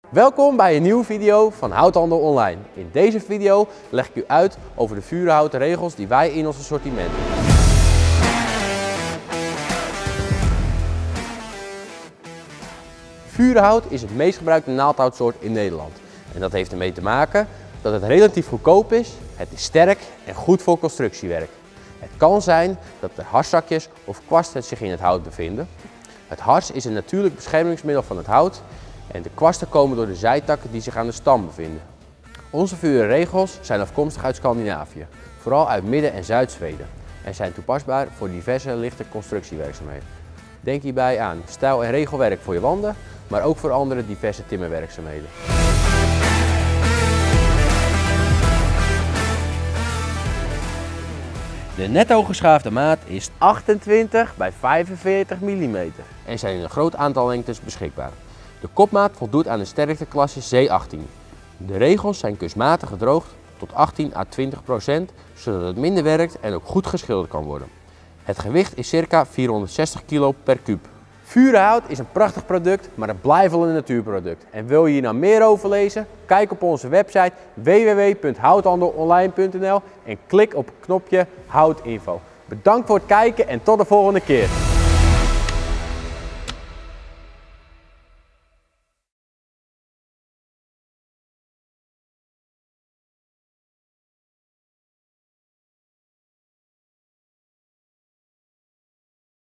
Welkom bij een nieuwe video van Houthandel Online. In deze video leg ik u uit over de vurenhouten regels die wij in ons assortiment hebben. Vurenhout is het meest gebruikte naaldhoutsoort in Nederland. En dat heeft ermee te maken dat het relatief goedkoop is, het is sterk en goed voor constructiewerk. Het kan zijn dat er harszakjes of kwasten zich in het hout bevinden. Het hars is een natuurlijk beschermingsmiddel van het hout en de kwasten komen door de zijtakken die zich aan de stam bevinden. Onze vurenregels zijn afkomstig uit Scandinavië, vooral uit Midden- en Zuid-Zweden en zijn toepasbaar voor diverse lichte constructiewerkzaamheden. Denk hierbij aan stijl- en regelwerk voor je wanden, maar ook voor andere diverse timmerwerkzaamheden. De netto geschaafde maat is 28 bij 45 mm en zijn in een groot aantal lengtes beschikbaar. De kopmaat voldoet aan de sterkteklasse C18. De regels zijn kunstmatig gedroogd tot 18 à 20%, zodat het minder werkt en ook goed geschilderd kan worden. Het gewicht is ca. 460 kg per kuub. Vurenhout is een prachtig product, maar het blijft wel een natuurproduct. En wil je hier nou meer over lezen? Kijk op onze website www.houthandelonline.nl en klik op het knopje Houtinfo. Bedankt voor het kijken en tot de volgende keer.